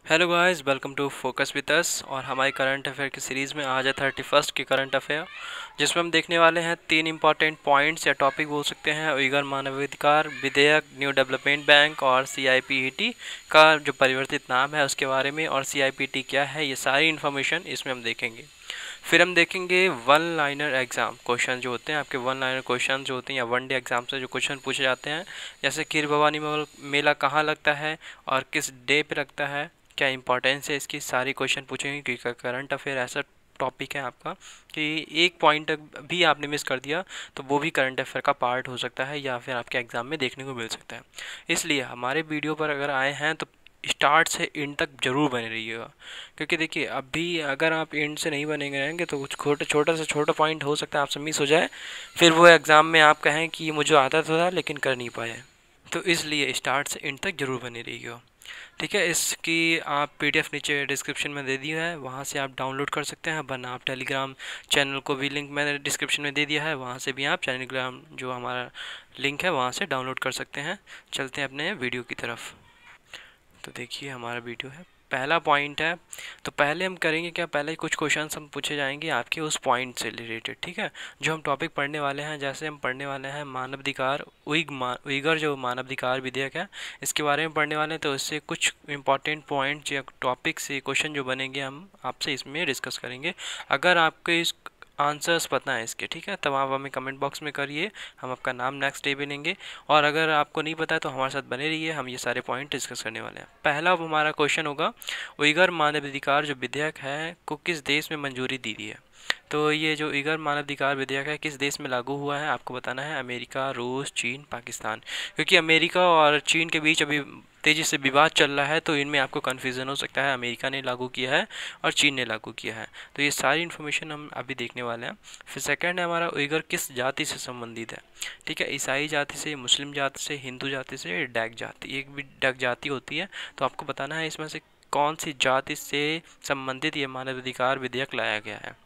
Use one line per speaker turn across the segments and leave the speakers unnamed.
Hello guys, welcome to focus with us. और हमारी current affair की सीरीज़ में आज है 31st की करंट अफेयर, जिसमें हम देखने वाले हैं 3 इंपॉर्टेंट पॉइंट्स या टॉपिक बोल सकते हैं। उइगर मानवाधिकार विधेयक, न्यू डेवलपमेंट बैंक और CIPET का जो परिवर्तित नाम है उसके बारे में, और CIPT क्या है, ये सारी इन्फॉर्मेशन इसमें हम देखेंगे। फिर हम देखेंगे वन लाइनर एग्जाम क्वेश्चन जो होते हैं, आपके वन लाइनर क्वेश्चन जो होते हैं या वन डे एग्जाम से जो क्वेश्चन पूछे जाते हैं, जैसे खीर भवानी मेला कहाँ लगता है और किस डे पे लगता है, क्या इंपॉर्टेंस है इसकी, सारी क्वेश्चन पूछेंगे। क्योंकि करंट अफेयर ऐसा टॉपिक है आपका कि एक पॉइंट भी आपने मिस कर दिया तो वो भी करंट अफेयर का पार्ट हो सकता है या फिर आपके एग्ज़ाम में देखने को मिल सकता है। इसलिए हमारे वीडियो पर अगर आए हैं तो स्टार्ट से एंड तक जरूर बने रहिएगा, क्योंकि देखिए अभी अगर आप एंड से नहीं बनेंगे रहेंगे तो कुछ छोटा से छोटा पॉइंट हो सकता है आपसे मिस हो जाए, फिर वो एग्ज़ाम में आप कहें कि मुझे आता तो था लेकिन कर नहीं पाए। तो इसलिए स्टार्ट से एंड तक जरूर बने रहिएगा। ठीक है, इसकी आप PDF नीचे डिस्क्रिप्शन में दे दिया है, वहाँ से आप डाउनलोड कर सकते हैं। वरना आप टेलीग्राम चैनल को भी लिंक मैंने डिस्क्रिप्शन में दे दिया है, वहाँ से भी आप टेलीग्राम जो हमारा लिंक है वहाँ से डाउनलोड कर सकते हैं। चलते हैं अपने वीडियो की तरफ। तो देखिए हमारा वीडियो है, पहला पॉइंट है। तो पहले हम करेंगे क्या, पहले कुछ क्वेश्चंस हम पूछे जाएंगे आपके उस पॉइंट से रिलेटेड। ठीक है, जो हम टॉपिक पढ़ने वाले हैं, जैसे हम पढ़ने वाले हैं मानवाधिकार उइगर जो मानवाधिकार विधेयक है इसके बारे में पढ़ने वाले हैं। तो इससे कुछ इंपॉर्टेंट पॉइंट या टॉपिक से क्वेश्चन जो बनेंगे हम आपसे इसमें डिस्कस करेंगे। अगर आपको इस आंसर्स पता है इसके, ठीक है, तब आप हमें कमेंट बॉक्स में करिए, हम आपका नाम नेक्स्ट डे पे लेंगे। और अगर आपको नहीं पता है तो हमारे साथ बने रहिए, हम ये सारे पॉइंट डिस्कस करने वाले हैं। पहला हमारा क्वेश्चन होगा, उइगर मानवाधिकार जो विधेयक है को किस देश में मंजूरी दी गई है। तो ये जो उइगर मानवाधिकार विधेयक है किस देश में लागू हुआ है, आपको बताना है। अमेरिका, रूस, चीन, पाकिस्तान। क्योंकि अमेरिका और चीन के बीच अभी तेज़ी से विवाद चल रहा है, तो इनमें आपको कन्फ्यूज़न हो सकता है, अमेरिका ने लागू किया है और चीन ने लागू किया है। तो ये सारी इन्फॉर्मेशन हम अभी देखने वाले हैं। फिर सेकंड है हमारा, उइगर किस जाति से संबंधित है। ठीक है, ईसाई जाति से, मुस्लिम जाति से, हिंदू जाति से, डैक जाति, एक भी डैक जाति होती है। तो आपको बताना है इसमें से कौन सी जाति से संबंधित ये मानवाधिकार विधेयक लाया गया है।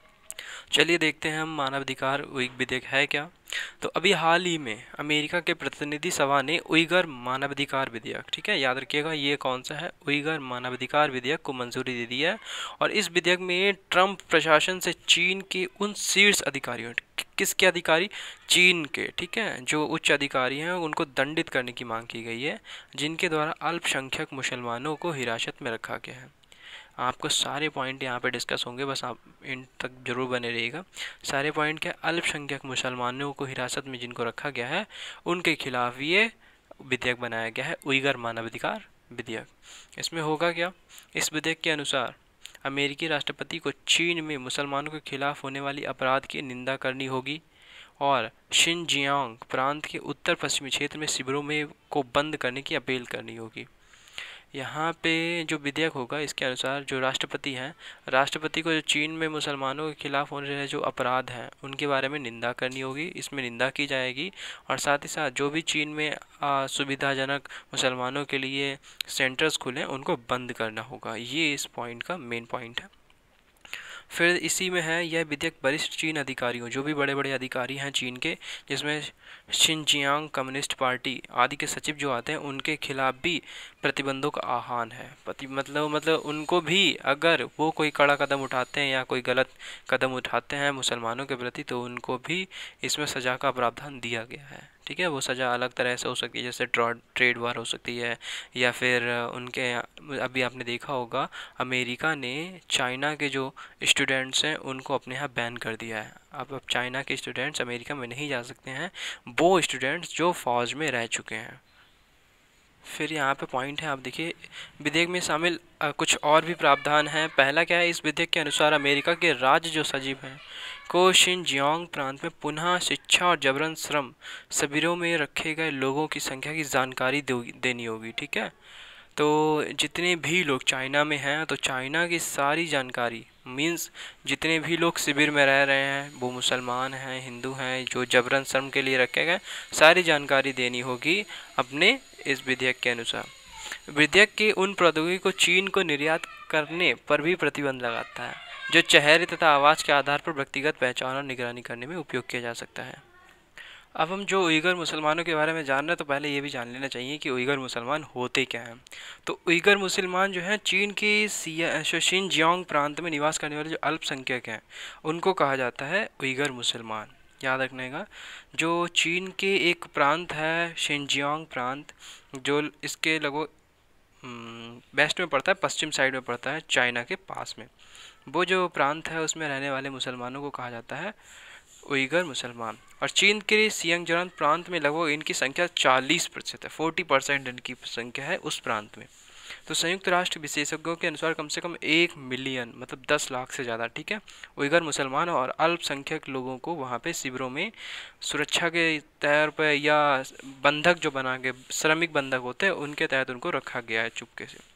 चलिए देखते हैं हम मानवाधिकार विधेयक है क्या। तो अभी हाल ही में अमेरिका के प्रतिनिधि सभा ने उइगर मानवाधिकार विधेयक, ठीक है, याद रखिएगा ये कौन सा है, उइगर मानवाधिकार विधेयक को मंजूरी दे दी है। और इस विधेयक में ट्रंप प्रशासन से चीन के उन शीर्ष अधिकारियों, किसके अधिकारी, चीन के, ठीक है, जो उच्च अधिकारी हैं उनको दंडित करने की मांग की गई है, जिनके द्वारा अल्पसंख्यक मुसलमानों को हिरासत में रखा गया है। आपको सारे पॉइंट यहाँ पे डिस्कस होंगे, बस आप इन तक जरूर बने रहिएगा। सारे पॉइंट क्या, अल्पसंख्यक मुसलमानों को हिरासत में जिनको रखा गया है उनके खिलाफ ये विधेयक बनाया गया है, उइगर मानवाधिकार विधेयक। इसमें होगा क्या, इस विधेयक के अनुसार अमेरिकी राष्ट्रपति को चीन में मुसलमानों के खिलाफ होने वाली अपराध की निंदा करनी होगी और शिनजियांग प्रांत के उत्तर पश्चिमी क्षेत्र में शिविरों में को बंद करने की अपील करनी होगी। यहाँ पे जो विधेयक होगा इसके अनुसार जो राष्ट्रपति हैं, राष्ट्रपति को जो चीन में मुसलमानों के खिलाफ होने रहे जो अपराध हैं उनके बारे में निंदा करनी होगी, इसमें निंदा की जाएगी। और साथ ही साथ जो भी चीन में सुविधाजनक मुसलमानों के लिए सेंटर्स खुले उनको बंद करना होगा। ये इस पॉइंट का मेन पॉइंट है। फिर इसी में है यह विधेयक वरिष्ठ चीन अधिकारियों, जो भी बड़े बड़े अधिकारी हैं चीन के, जिसमें शिनजियांग कम्युनिस्ट पार्टी आदि के सचिव जो आते हैं उनके खिलाफ भी प्रतिबंधों का आह्वान है। मतलब उनको भी अगर वो कोई कड़ा कदम उठाते हैं या कोई गलत कदम उठाते हैं मुसलमानों के प्रति तो उनको भी इसमें सज़ा का प्रावधान दिया गया है। ठीक है, वो सज़ा अलग तरह से हो सकती है, जैसे ट्रेड वार हो सकती है, या फिर उनके अभी आपने देखा होगा अमेरिका ने चाइना के जो स्टूडेंट्स हैं उनको अपने यहाँ बैन कर दिया है। अब चाइना के स्टूडेंट्स अमेरिका में नहीं जा सकते हैं, वो स्टूडेंट्स जो फौज में रह चुके हैं। फिर यहाँ पे पॉइंट है, आप देखिए विधेयक में शामिल कुछ और भी प्रावधान हैं। पहला क्या है, इस विधेयक के अनुसार अमेरिका के राज्य जो सचिव हैं को शिनजियांग प्रांत में पुनः शिक्षा और जबरन श्रम शिविरों में रखे गए लोगों की संख्या की जानकारी देनी होगी। ठीक है, तो जितने भी लोग चाइना में हैं तो चाइना की सारी जानकारी, मीन्स जितने भी लोग शिविर में रह रहे हैं वो मुसलमान हैं, हिंदू हैं, जो जबरन श्रम के लिए रखे गए, सारी जानकारी देनी होगी अपने इस विधेयक के अनुसार। विधेयक के उन प्रौद्योगिकी को चीन को निर्यात करने पर भी प्रतिबंध लगाता है जो चेहरे तथा आवाज़ के आधार पर व्यक्तिगत पहचान और निगरानी करने में उपयोग किया जा सकता है। अब हम जो उइगर मुसलमानों के बारे में जान रहे हैं, तो पहले ये भी जान लेना चाहिए कि उइगर मुसलमान होते क्या हैं। तो उइगर मुसलमान जो हैं चीन के शिनजियांग प्रांत में निवास करने वाले जो अल्पसंख्यक हैं, उनको कहा जाता है उइगर मुसलमान। याद रखने का, जो चीन के एक प्रांत है शिनजियांग प्रांत, जो इसके लगभग वेस्ट में पड़ता है, पश्चिम साइड में पड़ता है, चाइना के पास में। वो जो प्रांत है उसमें रहने वाले मुसलमानों को कहा जाता है उइगर मुसलमान। और चीन के सियांग प्रांत में लगभग इनकी संख्या 40% है, 40% इनकी संख्या है उस प्रांत में। तो संयुक्त राष्ट्र विशेषज्ञों के अनुसार कम से कम 1 मिलियन मतलब 10 लाख से ज़्यादा, ठीक है, उइगर मुसलमान और अल्पसंख्यक लोगों को वहाँ पे शिविरों में सुरक्षा के तौर पर या बंधक जो बना के श्रमिक बंधक होते हैं उनके तहत उनको रखा गया है चुपके से।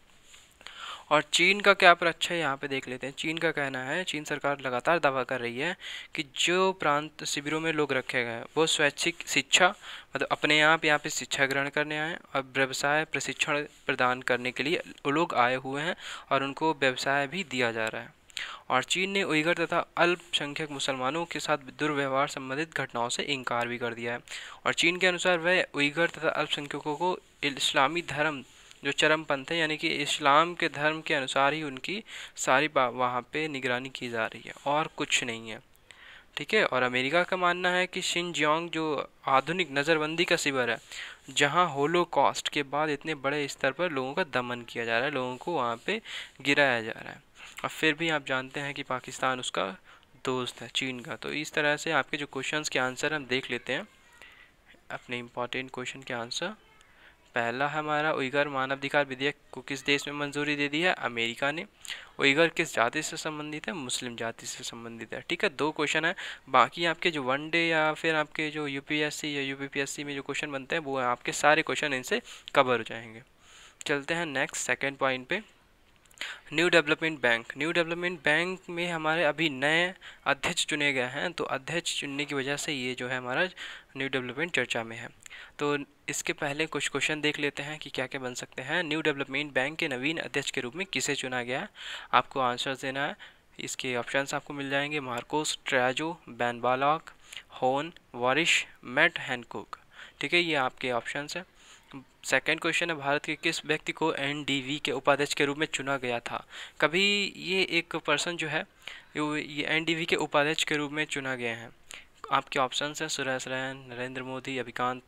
और चीन का क्या पक्ष है यहाँ पे देख लेते हैं। चीन का कहना है, चीन सरकार लगातार दावा कर रही है कि जो प्रांत शिविरों में लोग रखे गए हैं वो स्वैच्छिक शिक्षा मतलब अपने आप यहाँ पे शिक्षा ग्रहण करने आए और व्यवसाय प्रशिक्षण प्रदान करने के लिए वो लोग आए हुए हैं और उनको व्यवसाय भी दिया जा रहा है। और चीन ने उइगर तथा अल्पसंख्यक मुसलमानों के साथ दुर्व्यवहार संबंधित घटनाओं से इनकार भी कर दिया है। और चीन के अनुसार वह उइगर तथा अल्पसंख्यकों को इस्लामी धर्म जो चरमपंथ है यानी कि इस्लाम के धर्म के अनुसार ही उनकी सारी वहाँ पे निगरानी की जा रही है और कुछ नहीं है, ठीक है। और अमेरिका का मानना है कि शिनजियांग जो आधुनिक नज़रबंदी का शिविर है, जहाँ होलोकॉस्ट के बाद इतने बड़े स्तर पर लोगों का दमन किया जा रहा है, लोगों को वहाँ पे गिराया जा रहा है, और फिर भी आप जानते हैं कि पाकिस्तान उसका दोस्त है चीन का। तो इस तरह से आपके जो क्वेश्चंस के आंसर हम देख लेते हैं, अपने इम्पॉर्टेंट क्वेश्चन के आंसर। पहला हमारा, उइगर मानवाधिकार विधेयक को किस देश में मंजूरी दे दी है? अमेरिका ने। उइगर किस जाति से संबंधित है? मुस्लिम जाति से संबंधित है, ठीक है। 2 क्वेश्चन है। बाकी आपके जो वनडे या फिर आपके जो यूपीएससी या यूपीपीएससी में जो क्वेश्चन बनते हैं वो आपके सारे क्वेश्चन इनसे कवर हो जाएंगे। चलते हैं नेक्स्ट सेकेंड पॉइंट पे। New Development Bank. New Development Bank में हमारे अभी नए अध्यक्ष चुने गए हैं, तो अध्यक्ष चुनने की वजह से ये जो है हमारा न्यू डेवलपमेंट चर्चा में है। तो इसके पहले कुछ क्वेश्चन देख लेते हैं कि क्या क्या बन सकते हैं। न्यू डेवलपमेंट बैंक के नवीन अध्यक्ष के रूप में किसे चुना गया है? आपको आंसर देना है। इसके ऑप्शंस आपको मिल जाएंगे: मार्कोस ट्रेजो, बैन बालॉक, होन, वॉरिश, मैट हैनकुक, ठीक है, ये आपके ऑप्शंस हैं। सेकेंड क्वेश्चन है, भारत के किस व्यक्ति को एनडीवी के उपाध्यक्ष के रूप में चुना गया था? कभी ये एक पर्सन जो है ये एनडीवी के उपाध्यक्ष के रूप में चुना गया है। आपके ऑप्शंस हैं सुरेश रैन, नरेंद्र मोदी, अभिकांत,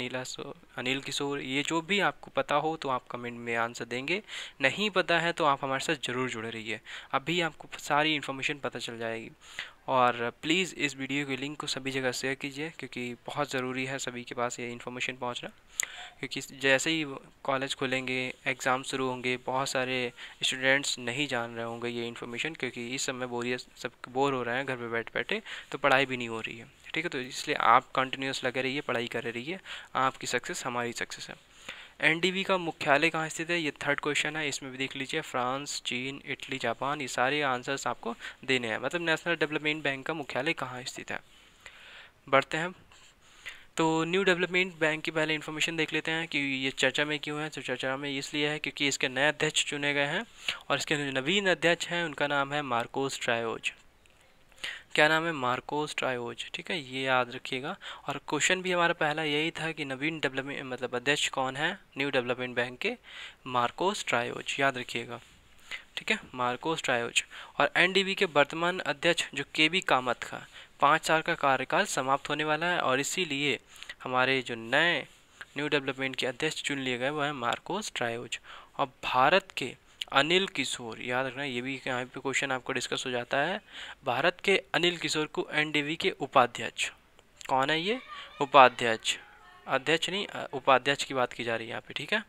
अनिल किशोर। ये जो भी आपको पता हो तो आप कमेंट में आंसर देंगे, नहीं पता है तो आप हमारे साथ ज़रूर जुड़े रहिए, अभी आपको सारी इन्फॉर्मेशन पता चल जाएगी। और प्लीज़ इस वीडियो के लिंक को सभी जगह शेयर कीजिए, क्योंकि बहुत ज़रूरी है सभी के पास ये इन्फॉर्मेशन पहुंचना। क्योंकि जैसे ही कॉलेज खुलेंगे, एग्ज़ाम शुरू होंगे, बहुत सारे स्टूडेंट्स नहीं जान रहे होंगे ये इन्फॉर्मेशन, क्योंकि इस समय बोरियत सब बोर हो रहे हैं घर पे बैठ बैठे, तो पढ़ाई भी नहीं हो रही है, ठीक है। तो इसलिए आप कंटिन्यूस लगे रहिए, पढ़ाई करे रहिए, आपकी सक्सेस हमारी सक्सेस है। एनडीवी का मुख्यालय कहाँ स्थित है? ये थर्ड क्वेश्चन है, इसमें भी देख लीजिए, फ्रांस, चीन, इटली, जापान, ये सारे आंसर्स आपको देने हैं। मतलब नेशनल डेवलपमेंट बैंक का मुख्यालय कहाँ स्थित है। बढ़ते हैं, तो न्यू डेवलपमेंट बैंक की पहले इन्फॉर्मेशन देख लेते हैं कि ये चर्चा में क्यों है। तो चर्चा में इसलिए है क्योंकि इसके नए अध्यक्ष चुने गए हैं, और इसके नवीन अध्यक्ष हैं उनका नाम है मार्कोस ट्रायोज। क्या नाम है? मार्कोस ट्रायोज, ठीक है, ये याद रखिएगा। और क्वेश्चन भी हमारा पहला यही था कि नवीन डेवलपमेंट मतलब अध्यक्ष कौन है न्यू डेवलपमेंट बैंक के? मार्कोस ट्रायोज, याद रखिएगा, ठीक है, मार्कोस ट्रायोज। और एनडीबी के वर्तमान अध्यक्ष जो केबी कामत का 5 साल का कार्यकाल समाप्त होने वाला है, और इसीलिए हमारे जो नए न्यू डेवलपमेंट के अध्यक्ष चुन लिए गए वो है मार्कोस ट्रायोज। और भारत के अनिल किशोर, याद रखना, ये भी यहाँ पे क्वेश्चन आपको डिस्कस हो जाता है। भारत के अनिल किशोर को एनडीबी के उपाध्यक्ष, कौन है ये? उपाध्यक्ष, अध्यक्ष नहीं, उपाध्यक्ष की बात की जा रही है यहाँ पे, ठीक है।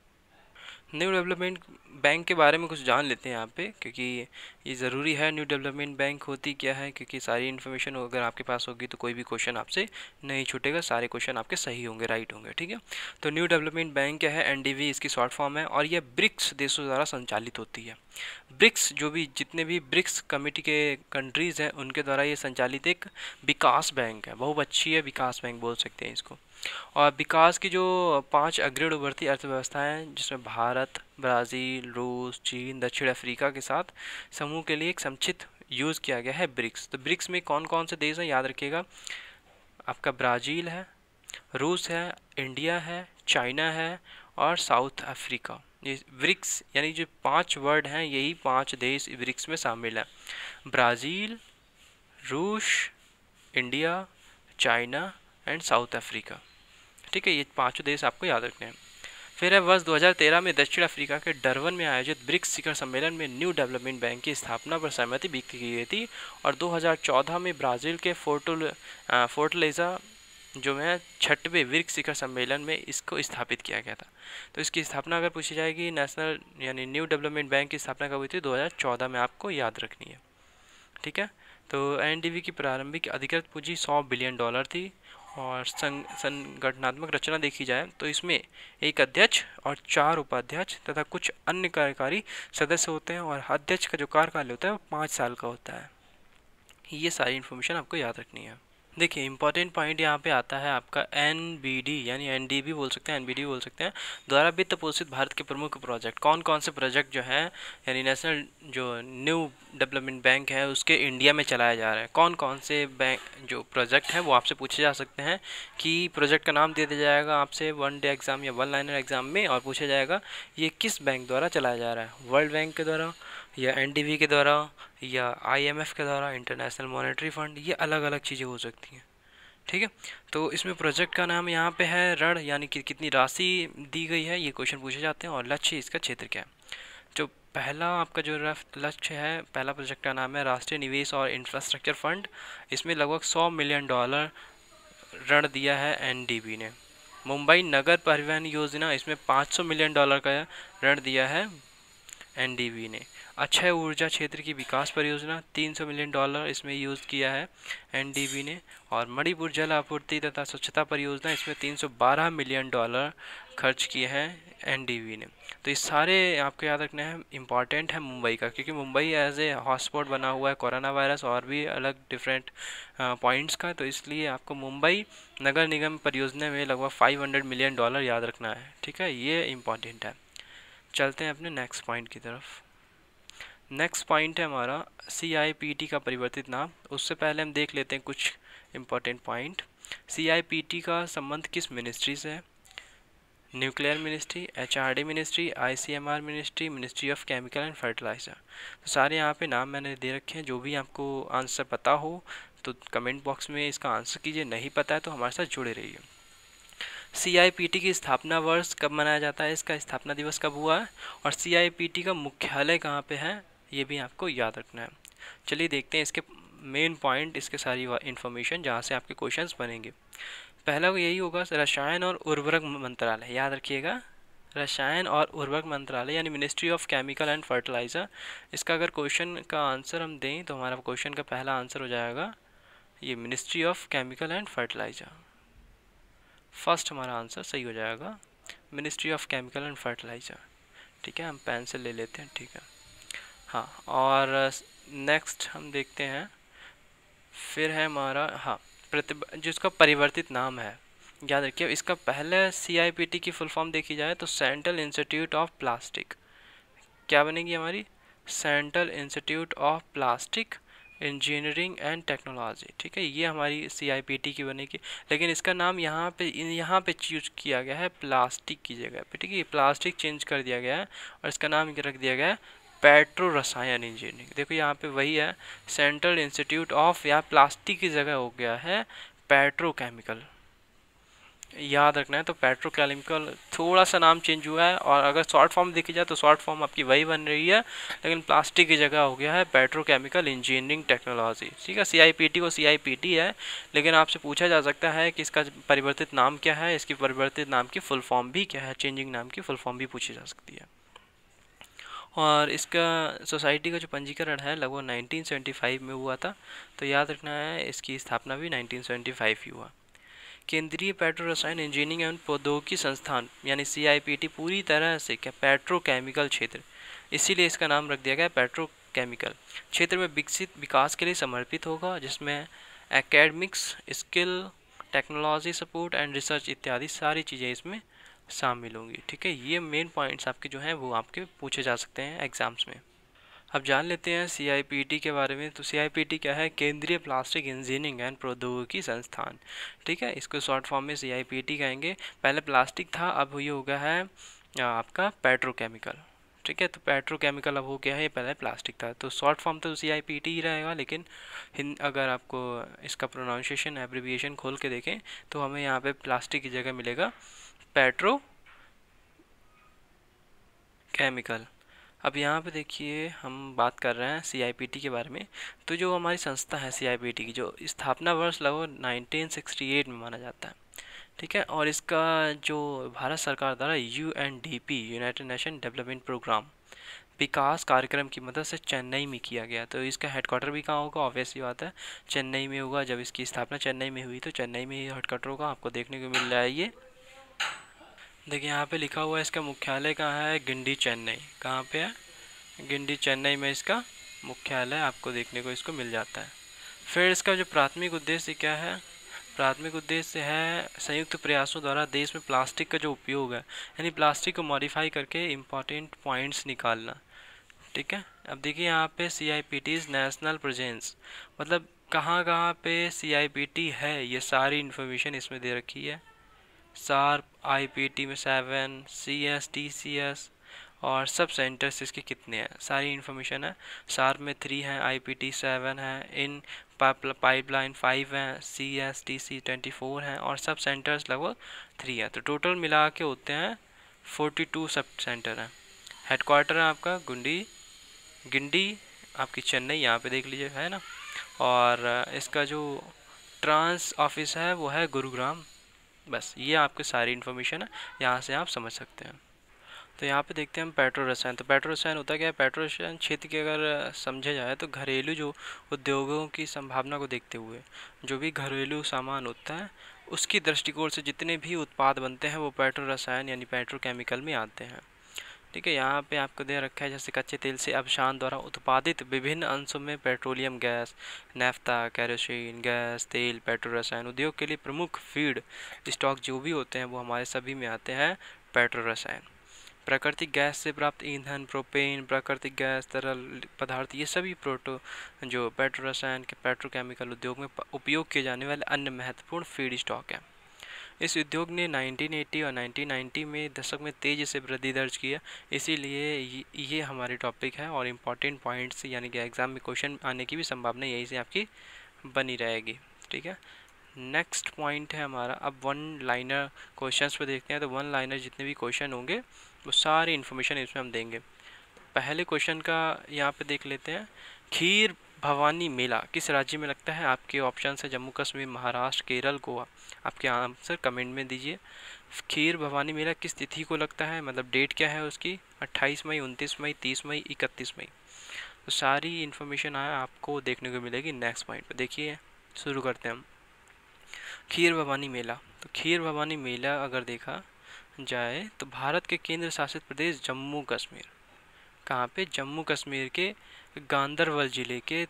न्यू डेवलपमेंट बैंक के बारे में कुछ जान लेते हैं यहाँ पे, क्योंकि ये ज़रूरी है। न्यू डेवलपमेंट बैंक होती क्या है, क्योंकि सारी इन्फॉर्मेशन अगर आपके पास होगी तो कोई भी क्वेश्चन आपसे नहीं छूटेगा, सारे क्वेश्चन आपके सही होंगे, राइट होंगे, ठीक है। तो न्यू डेवलपमेंट बैंक क्या है? एनडीवी इसकी शॉर्ट फॉर्म है, और यह ब्रिक्स देशों द्वारा संचालित होती है। ब्रिक्स जो भी जितने भी ब्रिक्स कमेटी के कंट्रीज़ हैं उनके द्वारा ये संचालित एक विकास बैंक है, बहुत अच्छी है, विकास बैंक बोल सकते हैं इसको। और विकास की जो 5 अग्रणी उभरती अर्थव्यवस्थाएं हैं, जिसमें भारत, ब्राज़ील, रूस, चीन, दक्षिण अफ्रीका के साथ समूह के लिए एक संक्षिप्त यूज़ किया गया है ब्रिक्स। तो ब्रिक्स में कौन कौन से देश हैं याद रखिएगा, आपका ब्राज़ील है, रूस है, इंडिया है, चाइना है और साउथ अफ्रीका। ये ब्रिक्स यानी जो 5 वर्ड हैं, यही 5 देश ब्रिक्स में शामिल हैं। ब्राज़ील, रूस, India, China and South Africa. ठीक है, ये 5 देश आपको याद रखने हैं। फिर है वर्ष 2013 में दक्षिण अफ्रीका के डरबन में आयोजित ब्रिक्स शिखर सम्मेलन में न्यू डेवलपमेंट बैंक की स्थापना पर सहमति व्यक्त की गई थी। और 2014 में ब्राज़ील के फोर्टलेजा जो है 6वें ब्रिक्स शिखर सम्मेलन में इसको स्थापित किया गया था। तो इसकी स्थापना अगर पूछी जाएगी, नेशनल यानी न्यू डेवलपमेंट बैंक की स्थापना कब हुई थी? 2014 में आपको याद रखनी है। ठीक है, तो एनडीबी की प्रारंभिक अधिकृत पूंजी $100 बिलियन थी। और संगठनात्मक रचना देखी जाए तो इसमें एक अध्यक्ष और 4 उपाध्यक्ष तथा कुछ अन्य कार्यकारी सदस्य होते हैं, और अध्यक्ष का जो कार्यकाल होता है वो 5 साल का होता है। ये सारी इन्फॉर्मेशन आपको याद रखनी है। देखिए इंपॉर्टेंट पॉइंट यहाँ पे आता है आपका एनबीडी यानी एनडीबी बोल सकते हैं, एनबीडी बोल सकते हैं, द्वारा वित्त पोषित भारत के प्रमुख प्रोजेक्ट। कौन कौन से प्रोजेक्ट जो हैं यानी नेशनल जो न्यू डेवलपमेंट बैंक है उसके इंडिया में चलाया जा रहा है, कौन कौन से बैंक जो प्रोजेक्ट हैं वो आपसे पूछे जा सकते हैं। कि प्रोजेक्ट का नाम दे दिया जाएगा आपसे 1 डे एग्जाम या 1 लाइनर एग्जाम में, और पूछा जाएगा ये किस बैंक द्वारा चलाया जा रहा है, वर्ल्ड बैंक के द्वारा या एनडीबी के द्वारा या आईएमएफ के द्वारा, इंटरनेशनल मॉनेटरी फंड, ये अलग अलग चीज़ें हो सकती हैं। ठीक है, तो इसमें प्रोजेक्ट का नाम यहाँ पे है ऋण यानी कि कितनी राशि दी गई है, ये क्वेश्चन पूछे जाते हैं। और लक्ष्य इसका क्षेत्र क्या है। जो पहला आपका जो लक्ष्य है, पहला प्रोजेक्ट का नाम है राष्ट्रीय निवेश और इंफ्रास्ट्रक्चर फंड। इसमें लगभग $100 मिलियन ऋण दिया है एनडीबी ने। मुंबई नगर परिवहन योजना, इसमें $500 मिलियन का ऋण दिया है एनडीबी ने। अक्षय ऊर्जा क्षेत्र की विकास परियोजना $300 मिलियन इसमें यूज़ किया है एनडीबी ने। और मणिपुर जल आपूर्ति तथा स्वच्छता परियोजना, इसमें $312 मिलियन खर्च किए हैं एनडीबी ने। तो ये सारे आपको याद रखना है, इम्पॉर्टेंट है मुंबई का, क्योंकि मुंबई एज ए हॉटस्पॉट बना हुआ है कोरोना वायरस और भी अलग डिफरेंट पॉइंट्स का। तो इसलिए आपको मुंबई नगर निगम परियोजना में लगभग $500 मिलियन याद रखना है। ठीक है, ये इम्पॉर्टेंट है। चलते हैं अपने नेक्स्ट पॉइंट की तरफ। नेक्स्ट पॉइंट है हमारा CIPT का परिवर्तित नाम। उससे पहले हम देख लेते हैं कुछ इम्पोर्टेंट पॉइंट। CIPT का संबंध किस मिनिस्ट्री से है? Nuclear ministry, HRD ministry, ICMR ministry, ministry of chemical and fertiliser. तो सारे यहाँ पे नाम मैंने दे रखे हैं। जो भी आपको आंसर पता हो तो कमेंट बॉक्स में इसका आंसर कीजिए, नहीं पता है तो हमारे साथ जुड़े रहिए। CIPT की स्थापना वर्ष कब मनाया जाता है, इसका स्थापना दिवस कब हुआ है, और CIPT का मुख्यालय कहाँ पे है, ये भी आपको याद रखना है। चलिए देखते हैं इसके मेन पॉइंट, इसके सारी इन्फॉर्मेशन जहाँ से आपके क्वेश्चंस बनेंगे। पहला यही होगा रसायन और उर्वरक मंत्रालय, याद रखिएगा, रसायन और उर्वरक मंत्रालय यानी ministry of chemical and fertiliser. इसका अगर क्वेश्चन का आंसर हम दें तो हमारा क्वेश्चन का पहला आंसर हो जाएगा ये ministry of chemical and fertiliser. First हमारा आंसर सही हो जाएगा ministry of chemical and fertiliser. ठीक है, हम पेंसिल ले लेते हैं। ठीक है, हाँ, और नेक्स्ट हम देखते हैं फिर है हमारा, हाँ, जिसका परिवर्तित नाम है, याद रखिए इसका पहले CIPT की फुल फॉर्म देखी जाए तो सेंट्रल इंस्टीट्यूट ऑफ प्लास्टिक, क्या बनेगी हमारी? Central Institute of Plastic Engineering and Technology. ठीक है, ये हमारी CIPT की बनेगी। लेकिन इसका नाम यहाँ पे चूज किया गया है प्लास्टिक की जगह पे। ठीक है, प्लास्टिक चेंज कर दिया गया है और इसका नाम रख दिया गया है पेट्रो रसायन इंजीनियरिंग। देखो यहाँ पे वही है, सेंट्रल इंस्टीट्यूट ऑफ, यहाँ प्लास्टिक की जगह हो गया है पेट्रोकेमिकल। याद रखना है, तो पेट्रोकेमिकल थोड़ा सा नाम चेंज हुआ है, और अगर शॉर्ट फॉर्म देखी जाए तो शॉर्ट फॉर्म आपकी वही बन रही है, लेकिन प्लास्टिक की जगह हो गया है पेट्रोकेमिकल इंजीनियरिंग टेक्नोलॉजी। ठीक है, CIPT को CIPT है, लेकिन आपसे पूछा जा सकता है कि इसका परिवर्तित नाम क्या है, इसकी परिवर्तित नाम की फुल फॉर्म भी क्या है, चेंजिंग नाम की फुल फॉर्म भी पूछी जा सकती है। और इसका सोसाइटी का जो पंजीकरण है लगभग 1975 में हुआ था, तो याद रखना है इसकी स्थापना भी 1975 ही हुआ। केंद्रीय पेट्रो रसायन इंजीनियरिंग एवं प्रौद्योगिकी संस्थान यानी CIPT पूरी तरह से क्या पेट्रोकेमिकल क्षेत्र, इसीलिए इसका नाम रख दिया गया पेट्रोकेमिकल क्षेत्र में विकसित विकास के लिए समर्पित होगा, जिसमें academics, skill, technology support and research इत्यादि सारी चीज़ें इसमें शामिल होंगी। ठीक है, ये मेन पॉइंट्स आपके जो हैं वो आपके पूछे जा सकते हैं एग्जाम्स में। अब जान लेते हैं CIPT के बारे में। तो CIPT क्या है? केंद्रीय प्लास्टिक इंजीनियरिंग एंड प्रौद्योगिकी संस्थान। ठीक है, इसको शॉर्ट फॉर्म में CIPT कहेंगे। पहले प्लास्टिक था, अब ये हो गया है आपका पेट्रोकेमिकल। ठीक है, तो पेट्रोकेमिकल अब हो गया है, ये पहले प्लास्टिक था। तो शॉर्ट फॉर्म तो CIPT ही रहेगा, लेकिन अगर आपको इसका प्रोनाउंसिएशन एब्रिविएशन खोल के देखें तो हमें यहाँ पे प्लास्टिक की जगह मिलेगा पेट्रो केमिकल। अब यहाँ पे देखिए हम बात कर रहे हैं CIPT के बारे में। तो जो हमारी संस्था है CIPT की, जो स्थापना वर्ष लगभग 1968 में माना जाता है। ठीक है, और इसका जो भारत सरकार द्वारा UNDP United Nation Development Programme विकास कार्यक्रम की मदद से चेन्नई में किया गया। तो इसका हेडक्वार्टर भी कहाँ होगा? ऑब्वियस ही बात है, चेन्नई में होगा। जब इसकी स्थापना चेन्नई में हुई तो चेन्नई में ही हेडक्वार्टर होगा, आपको देखने को मिल रहा है ये। देखिए यहाँ पे लिखा हुआ है इसका मुख्यालय कहाँ है? गिंडी चेन्नई। कहाँ पे है? गिंडी चेन्नई में इसका मुख्यालय आपको देखने को इसको मिल जाता है। फिर इसका जो प्राथमिक उद्देश्य क्या है? प्राथमिक उद्देश्य है संयुक्त प्रयासों द्वारा देश में प्लास्टिक का जो उपयोग है, यानी प्लास्टिक को मॉडिफाई करके इम्पॉर्टेंट पॉइंट्स निकालना। ठीक है, अब देखिए यहाँ पे CIPT's नेशनल प्रेजेंस, मतलब कहाँ कहाँ पे CIPT है, ये सारी इन्फॉर्मेशन इसमें दे रखी है। शार्प IPT में 7, CS TCS और सब सेंटर्स इसके कितने हैं, सारी इन्फॉर्मेशन है। शार्प में 3 है, IPT 7 है, इन पाइपलाइन 5 है, CSTC 24 है और सब सेंटर्स लगभग 3 है। तो टोटल मिला के होते हैं 42 सब सेंटर हैं। हेडक्वार्टर है आपका गिंडी आपकी चेन्नई, यहाँ पे देख लीजिए है ना। और इसका जो ट्रांस ऑफिस है वो है गुरुग्राम। बस ये आपकी सारी इन्फॉर्मेशन है, यहाँ से आप समझ सकते हैं। तो यहाँ पे देखते हैं हम पेट्रो रसायन। तो पेट्रो रसायन होता क्या है? पेट्रो रसायन क्षेत्र के अगर समझा जाए तो घरेलू जो उद्योगों की संभावना को देखते हुए जो भी घरेलू सामान होता है उसकी दृष्टिकोण से जितने भी उत्पाद बनते हैं वो पेट्रो रसायन यानी पेट्रोकेमिकल में आते हैं। ठीक है, यहाँ पे आपको दे रखा है जैसे कच्चे तेल से अवसान द्वारा उत्पादित विभिन्न अंशों में petroleum gas, naphtha, kerosene gas, तेल, पेट्रो रसायन उद्योग के लिए प्रमुख फीड स्टॉक जो भी होते हैं वो हमारे सभी में आते हैं पेट्रो रसायन। प्राकृतिक गैस से प्राप्त ईंधन, प्रोपेन, प्राकृतिक गैस, तरल पदार्थ, ये सभी जो पेट्रो रसायन के पेट्रोकेमिकल उद्योग में उपयोग किए जाने वाले अन्य महत्वपूर्ण फीड स्टॉक हैं। इस उद्योग ने 1980 और 1990 में दशक में तेज़ी से वृद्धि दर्ज किया। इसीलिए ये हमारी टॉपिक है और इम्पॉर्टेंट पॉइंट्स यानी कि एग्ज़ाम में क्वेश्चन आने की भी संभावना यही से आपकी बनी रहेगी। ठीक है, नेक्स्ट पॉइंट है हमारा, अब वन लाइनर क्वेश्चंस पे देखते हैं। तो वन लाइनर जितने भी क्वेश्चन होंगे वो सारी इन्फॉर्मेशन इसमें हम देंगे। पहले क्वेश्चन का यहाँ पे देख लेते हैं। खीर भवानी मेला किस राज्य में लगता है? आपके ऑप्शन है जम्मू कश्मीर, महाराष्ट्र, केरल, गोवा। आपके आंसर कमेंट में दीजिए। खीर भवानी मेला किस तिथि को लगता है, मतलब डेट क्या है उसकी? 28 मई, 29 मई, 30 मई, 31 मई। तो सारी इन्फॉर्मेशन आपको देखने को मिलेगी नेक्स्ट पॉइंट पर। देखिए शुरू करते हैं हम। खीर भवानी मेला, तो खीर भवानी मेला अगर देखा जाए तो भारत के केंद्र शासित प्रदेश जम्मू कश्मीर, कहाँ पे? जम्मू कश्मीर के गांदरबल ज़िले के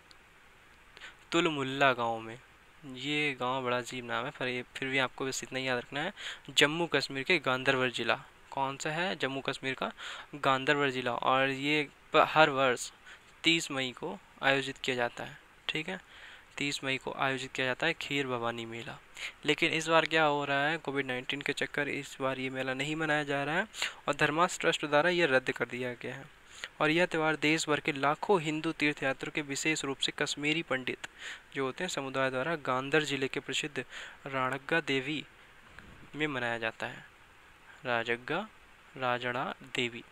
तुलमुल्ला गांव में। ये गांव बड़ा अजीब नाम है पर ये फिर भी आपको बस इतना ही याद रखना है। जम्मू कश्मीर के गांदरबल ज़िला कौन सा है? जम्मू कश्मीर का गांदरबल ज़िला। और ये हर वर्ष 30 मई को आयोजित किया जाता है। ठीक है, 30 मई को आयोजित किया जाता है खीर भवानी मेला। लेकिन इस बार क्या हो रहा है, कोविड-19 के चक्कर इस बार ये मेला नहीं मनाया जा रहा है और धर्मार्थ ट्रस्ट द्वारा ये रद्द कर दिया गया है। और यह त्यौहार देश भर के लाखों हिंदू तीर्थयात्रियों के विशेष रूप से कश्मीरी पंडित जो होते हैं समुदाय द्वारा गांधर जिले के प्रसिद्ध राजग्गा देवी में मनाया जाता है। राजग्गा राजड़ा देवी,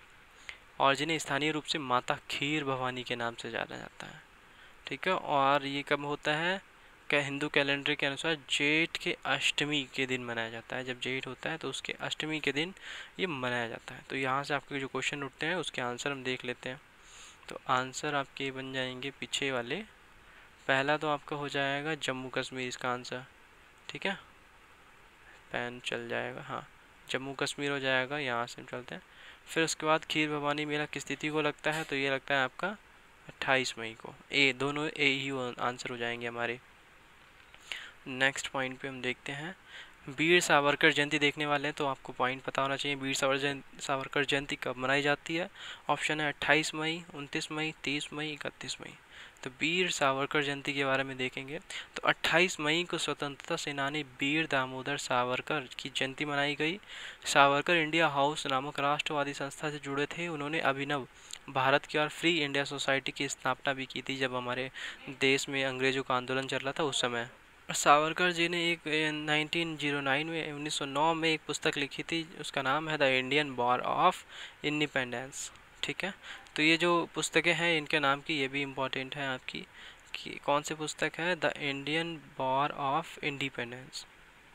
और जिन्हें स्थानीय रूप से माता खीर भवानी के नाम से जाना जाता है। ठीक है, और ये कब होता है? हिंदू कैलेंडर के अनुसार जेठ के अष्टमी के दिन मनाया जाता है। जब जेठ होता है तो उसके अष्टमी के दिन ये मनाया जाता है। तो यहाँ से आपके जो क्वेश्चन उठते हैं उसके आंसर हम देख लेते हैं। तो आंसर आपके बन जाएंगे पीछे वाले। पहला तो आपका हो जाएगा जम्मू कश्मीर इसका आंसर। ठीक है, पेन चल जाएगा, हाँ जम्मू कश्मीर हो जाएगा। यहाँ से हम चलते हैं। फिर उसके बाद खीर भवानी मेला किस तिथि को लगता है? तो ये लगता है आपका 28 मई को। दोनों ए ही आंसर हो जाएंगे हमारे। नेक्स्ट पॉइंट पे हम देखते हैं वीर सावरकर जयंती देखने वाले हैं तो आपको पॉइंट पता होना चाहिए। वीर सावरकर जयंती कब मनाई जाती है? ऑप्शन है 28 मई, 29 मई, 30 मई, 31 मई। तो वीर सावरकर जयंती के बारे में देखेंगे तो 28 मई को स्वतंत्रता सेनानी वीर दामोदर सावरकर की जयंती मनाई गई। सावरकर इंडिया हाउस नामक राष्ट्रवादी संस्था से जुड़े थे। उन्होंने अभिनव भारत की और फ्री इंडिया सोसाइटी की स्थापना भी की थी जब हमारे देश में अंग्रेजों का आंदोलन चल रहा था उस समय। सावरकर जी ने एक 1909 में 1909 में एक पुस्तक लिखी थी, उसका नाम है the Indian War of Independence. ठीक है, तो ये जो पुस्तकें हैं इनके नाम की ये भी इम्पोर्टेंट है आपकी कि कौन सी पुस्तक है, the Indian War of Independence.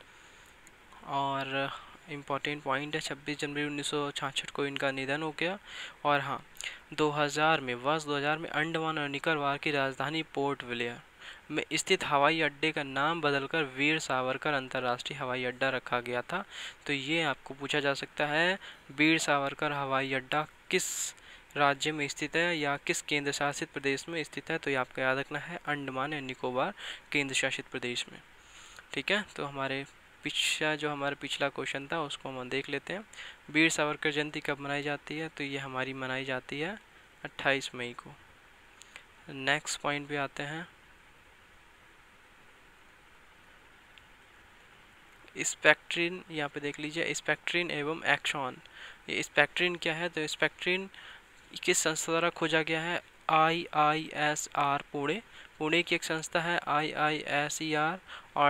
और इम्पोर्टेंट पॉइंट है 26 जनवरी 1966 को इनका निधन हो गया। और हाँ, 2000 में वर्ष 2000 में अंडमान और निकोबार की राजधानी पोर्ट ब्लेयर में स्थित हवाई अड्डे का नाम बदलकर वीर सावरकर अंतर्राष्ट्रीय हवाई अड्डा रखा गया था। तो ये आपको पूछा जा सकता है, वीर सावरकर हवाई अड्डा किस राज्य में स्थित है या किस केंद्र शासित प्रदेश में स्थित है? तो ये आपको याद रखना है, अंडमान और निकोबार केंद्र शासित प्रदेश में। ठीक है, तो हमारा पिछला क्वेश्चन था उसको हम देख लेते हैं। वीर सावरकर जयंती कब मनाई जाती है? तो ये हमारी मनाई जाती है 28 मई को। नेक्स्ट पॉइंट पे आते हैं, स्पेक्ट्रिन। यहाँ पे देख लीजिए, स्पेक्ट्रिन एवं एक्सॉन। ये स्पेक्ट्रिन क्या है? तो स्पेक्ट्रिन किस संस्था द्वारा खोजा गया है? IISR पुणे की एक संस्था है IISER, और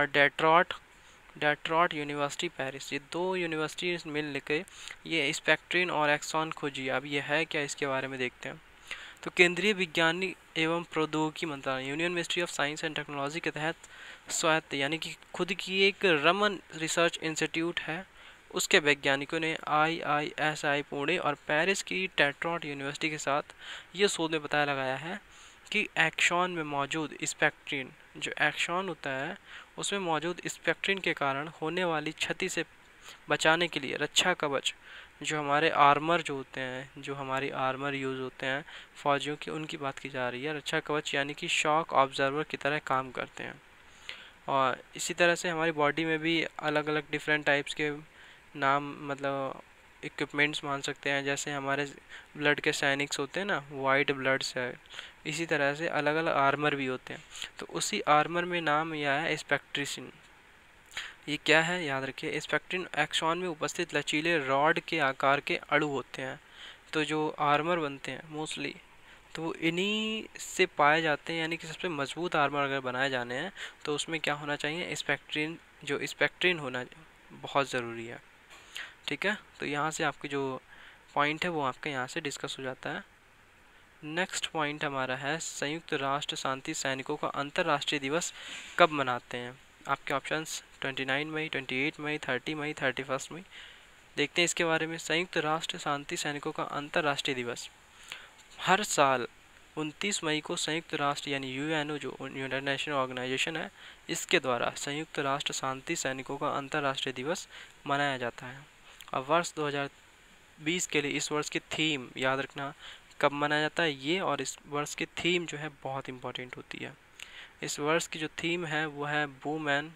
डेट्रॉट यूनिवर्सिटी पेरिस, ये दो यूनिवर्सिटी मिल के ये स्पेक्ट्रिन और एक्सॉन खोजी। अब ये है क्या, इसके बारे में देखते हैं। तो केंद्रीय विज्ञान एवं प्रौद्योगिकी मंत्रालय union ministry of science and technology के तहत स्वायत्त यानी कि खुद की एक रमन रिसर्च इंस्टीट्यूट है, उसके वैज्ञानिकों ने IISI पुणे और पेरिस की डेट्रॉट यूनिवर्सिटी के साथ ये शोध में पता लगाया है कि एक्सॉन में मौजूद स्पेक्ट्रिन, जो एक्सॉन होता है उसमें मौजूद स्पेक्ट्रिन के कारण होने वाली क्षति से बचाने के लिए रक्षा कवच, जो हमारे आर्मर जो होते हैं, जो हमारी आर्मर यूज़ होते हैं फौजियों की, उनकी बात की जा रही है। रक्षा कवच यानी कि शॉक ऑब्जर्वर की तरह काम करते हैं। और इसी तरह से हमारी बॉडी में भी अलग अलग डिफरेंट टाइप्स के नाम, मतलब इक्विपमेंट्स मान सकते हैं। जैसे हमारे ब्लड के सैनिक्स होते हैं ना, वाइट ब्लड सेल, इसी तरह से अलग अलग आर्मर भी होते हैं। तो उसी आर्मर में नाम यह है स्पेक्ट्रिसिन। ये क्या है, याद रखिए, स्पेक्ट्रिन एक्सॉन में उपस्थित लचीले रॉड के आकार के अणु होते हैं। तो जो आर्मर बनते हैं मोस्टली, तो वो इन्हीं से पाए जाते हैं। यानी कि सबसे मजबूत आर्मर अगर बनाए जाने हैं तो उसमें क्या होना चाहिए, स्पेक्ट्रिन होना बहुत ज़रूरी है। ठीक है, तो यहाँ से आपकी जो पॉइंट है वो आपका यहाँ से डिस्कस हो जाता है। नेक्स्ट पॉइंट हमारा है, संयुक्त राष्ट्र शांति सैनिकों का अंतर्राष्ट्रीय दिवस कब मनाते हैं? आपके ऑप्शंस 29 मई, 28 मई, 30 मई, 31 मई। देखते हैं इसके बारे में। संयुक्त राष्ट्र शांति सैनिकों का अंतर्राष्ट्रीय दिवस हर साल 29 मई को संयुक्त राष्ट्र यानी UNO, जो यूनाइटेड नेशन ऑर्गेनाइजेशन है, इसके द्वारा संयुक्त राष्ट्र शांति सैनिकों का अंतर्राष्ट्रीय दिवस मनाया जाता है। और वर्ष 2020 के लिए इस वर्ष की थीम याद रखना कब मनाया जाता है ये, और इस वर्ष की थीम जो है बहुत इंपॉर्टेंट होती है। इस वर्ष की जो थीम है वो है वुमेन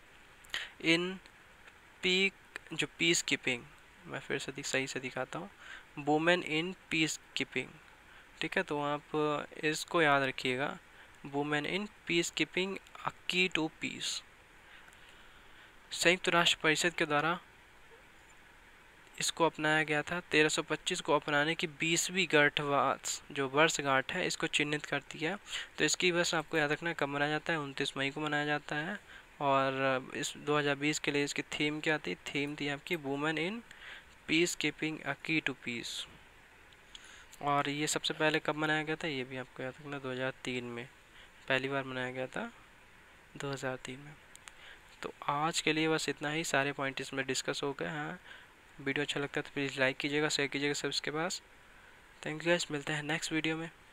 इन पीस कीपिंग। मैं फिर से सही से दिखाता हूँ, वुमेन इन पीस कीपिंग। ठीक है, तो आप इसको याद रखिएगा, women in peacekeeping, a key to piece. संयुक्त राष्ट्र परिषद के द्वारा इसको अपनाया गया था। 1325 को अपनाने की 20वीं गांठ, जो वर्षगांठ है, इसको चिन्हित करती है। तो इसकी बस आपको याद रखना कब मनाया जाता है, 29 मई को मनाया जाता है। और इस 2020 के लिए इसकी थीम क्या थी? थीम थी आपकी women in peacekeeping, a key to piece. और ये सबसे पहले कब मनाया गया था, ये भी आपको याद रखना, 2003 में पहली बार मनाया गया था, 2003 में। तो आज के लिए बस इतना ही, सारे पॉइंट इसमें डिस्कस हो गए। हाँ, वीडियो अच्छा लगता है तो प्लीज़ लाइक कीजिएगा, शेयर कीजिएगा सबके पास। थैंक यू गाइस, मिलते हैं नेक्स्ट वीडियो में।